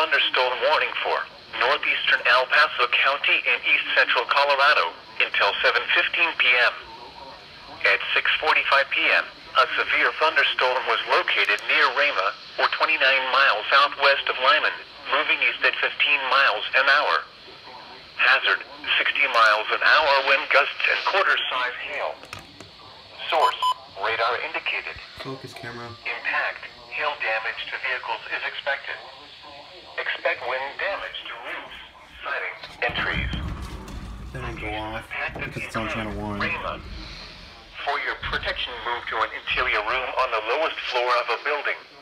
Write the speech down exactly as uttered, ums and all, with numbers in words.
thunderstorm warning for northeastern El Paso County and east central Colorado until seven fifteen p m At six forty-five p m, a severe thunderstorm was located near Rama, or twenty-nine miles southwest of Lyman, moving east at fifteen miles an hour. Hazard, sixty miles an hour wind gusts and quarter-size hail. Source, radar indicated. Focus camera. Impact, hail damage to vehicles is expected. Expect wind damage to roofs, siding, and trees. That didn't go off because it's on channel one. Rama. For your protection, move to an interior room on the lowest floor of a building.